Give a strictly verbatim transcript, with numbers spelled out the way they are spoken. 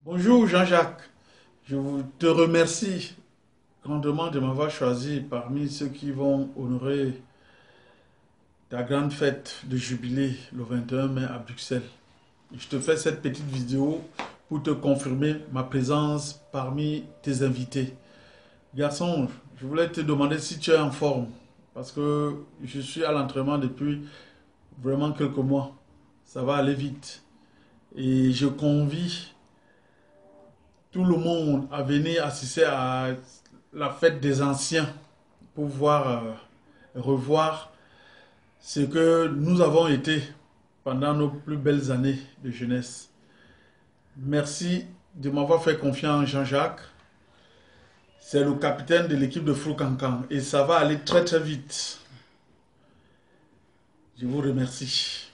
Bonjour Jean-Jacques, je vous- te remercie grandement de m'avoir choisi parmi ceux qui vont honorer ta grande fête de jubilé le vingt et un mai à Bruxelles. Je te fais cette petite vidéo pour te confirmer ma présence parmi tes invités. Garçon, je voulais te demander si tu es en forme parce que je suis à l'entraînement depuis vraiment quelques mois. Ça va aller vite et je convie tout le monde à venir assister à la fête des anciens pour voir, euh, revoir ce que nous avons été pendant nos plus belles années de jeunesse. Merci de m'avoir fait confiance, Jean-Jacques. C'est le capitaine de l'équipe de Foucancan et ça va aller très très vite. Je vous remercie.